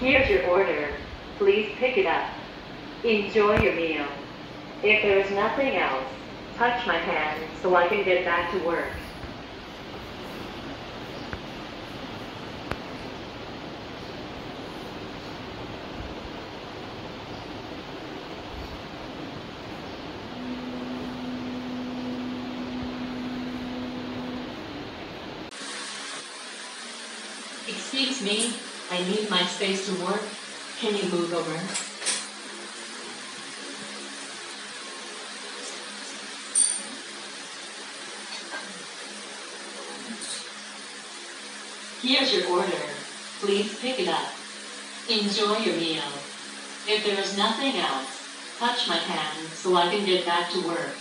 Here's your order. Please pick it up. Enjoy your meal. If there is nothing else, touch my hand so I can get back to work. Excuse me, I need my space to work. Can you move over? Here's your order. Please pick it up. Enjoy your meal. If there is nothing else, touch my hand so I can get back to work.